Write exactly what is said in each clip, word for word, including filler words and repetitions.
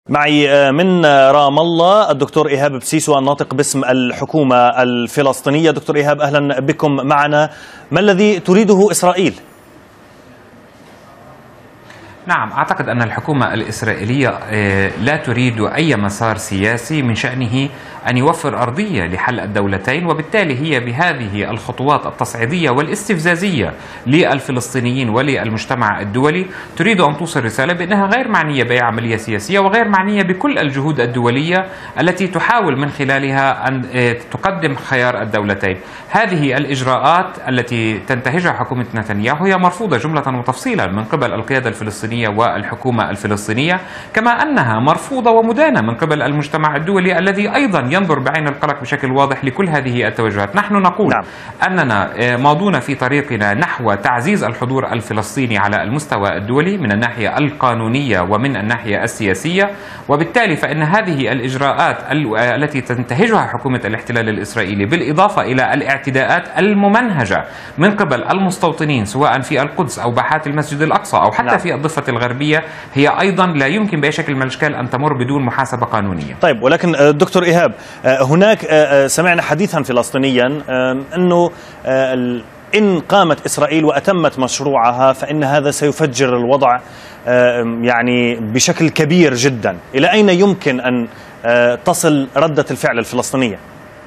معي من رام الله الدكتور إيهاب بسيسو الناطق باسم الحكومة الفلسطينية. دكتور إيهاب، أهلا بكم معنا. ما الذي تريده إسرائيل؟ نعم، أعتقد أن الحكومة الإسرائيلية لا تريد أي مسار سياسي من شأنه أن يوفر أرضية لحل الدولتين، وبالتالي هي بهذه الخطوات التصعيدية والاستفزازية للفلسطينيين وللمجتمع الدولي تريد أن توصل رسالة بأنها غير معنية بأي عملية سياسية وغير معنية بكل الجهود الدولية التي تحاول من خلالها أن تقدم خيار الدولتين. هذه الإجراءات التي تنتهجها حكومة نتنياهو هي مرفوضة جملة وتفصيلا من قبل القيادة الفلسطينية والحكومة الفلسطينية، كما أنها مرفوضة ومدانة من قبل المجتمع الدولي الذي أيضا ينظر بعين القلق بشكل واضح لكل هذه التوجهات. نحن نقول نعم. أننا ماضون في طريقنا نحو تعزيز الحضور الفلسطيني على المستوى الدولي من الناحية القانونية ومن الناحية السياسية، وبالتالي فإن هذه الإجراءات التي تنتهجها حكومة الاحتلال الإسرائيلي بالإضافة إلى الاعتداءات الممنهجة من قبل المستوطنين سواء في القدس أو باحات المسجد الأقصى أو حتى نعم. في الضفة الغربية هي أيضا لا يمكن بأي شكل من الأشكال أن تمر بدون محاسبة قانونية. طيب، ولكن دكتور إيهاب، هناك سمعنا حديثا فلسطينيا أنه إن قامت إسرائيل وأتمت مشروعها فإن هذا سيفجر الوضع يعني بشكل كبير جدا. إلى أين يمكن أن تصل ردة الفعل الفلسطينية؟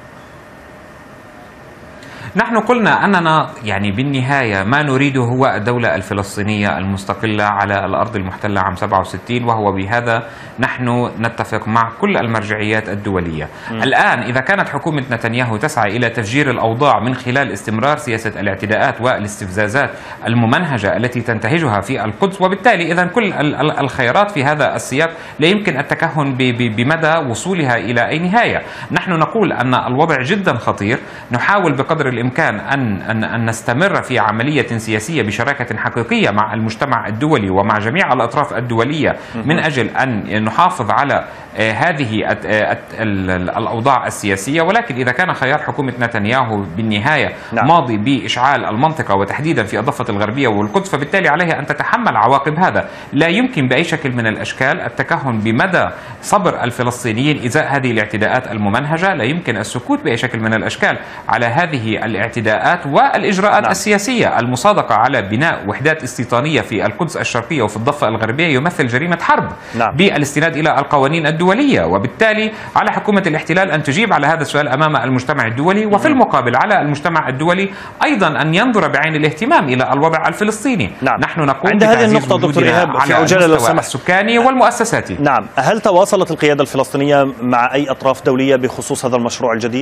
نحن قلنا أننا يعني بالنهاية ما نريده هو الدولة الفلسطينية المستقلة على الأرض المحتلة عام سبعة وستين، وهو بهذا نحن نتفق مع كل المرجعيات الدولية. م. الآن إذا كانت حكومة نتنياهو تسعى إلى تفجير الأوضاع من خلال استمرار سياسة الاعتداءات والاستفزازات الممنهجة التي تنتهجها في القدس، وبالتالي إذا كل الخيارات في هذا السياق لا يمكن التكهن بمدى وصولها إلى أي نهاية. نحن نقول أن الوضع جدا خطير، نحاول بقدر الإمكان أن, أن, أن نستمر في عملية سياسية بشراكة حقيقية مع المجتمع الدولي ومع جميع الأطراف الدولية من أجل أن نحافظ على هذه الأوضاع السياسية. ولكن إذا كان خيار حكومة نتنياهو بالنهاية نعم. ماضي بإشعال المنطقة وتحديدا في الضفة الغربية والقدس، فبالتالي عليها أن تتحمل عواقب هذا. لا يمكن بأي شكل من الأشكال التكهن بمدى صبر الفلسطينيين إزاء هذه الاعتداءات الممنهجة، لا يمكن السكوت بأي شكل من الأشكال على هذه الاعتداءات والإجراءات نعم. السياسية المصادقة على بناء وحدات استيطانية في القدس الشرقية وفي الضفة الغربية يمثل جريمة حرب نعم. بالاستناد إلى القوانين الدولية، وبالتالي على حكومة الاحتلال أن تجيب على هذا السؤال أمام المجتمع الدولي، وفي المقابل على المجتمع الدولي أيضا أن ينظر بعين الاهتمام إلى الوضع الفلسطيني. نعم. نحن نقول عند هذه النقطة دكتور إيهاب على المستوى السكاني والمؤسساتي. نعم، هل تواصلت القيادة الفلسطينية مع أي أطراف دولية بخصوص هذا المشروع الجديد؟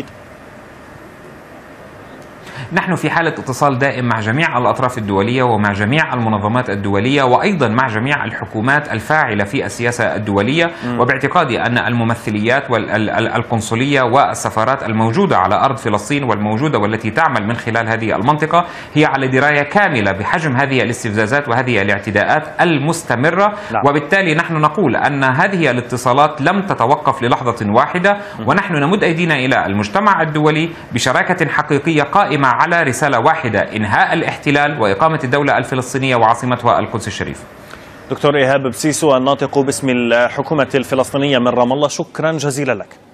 نحن في حالة اتصال دائم مع جميع الأطراف الدولية ومع جميع المنظمات الدولية وأيضا مع جميع الحكومات الفاعلة في السياسة الدولية، م. وباعتقادي أن الممثليات والقنصلية والسفارات الموجودة على أرض فلسطين والموجودة والتي تعمل من خلال هذه المنطقة هي على دراية كاملة بحجم هذه الاستفزازات وهذه الاعتداءات المستمرة. لا. وبالتالي نحن نقول أن هذه الاتصالات لم تتوقف للحظة واحدة، م. ونحن نمد أيدينا إلى المجتمع الدولي بشراكة حقيقية قائمة على رسالة واحدة: إنهاء الاحتلال وإقامة الدولة الفلسطينية وعاصمتها القدس الشريف. دكتور إيهاب بسيسو الناطق باسم الحكومة الفلسطينية من رام الله، شكرا جزيلا لك.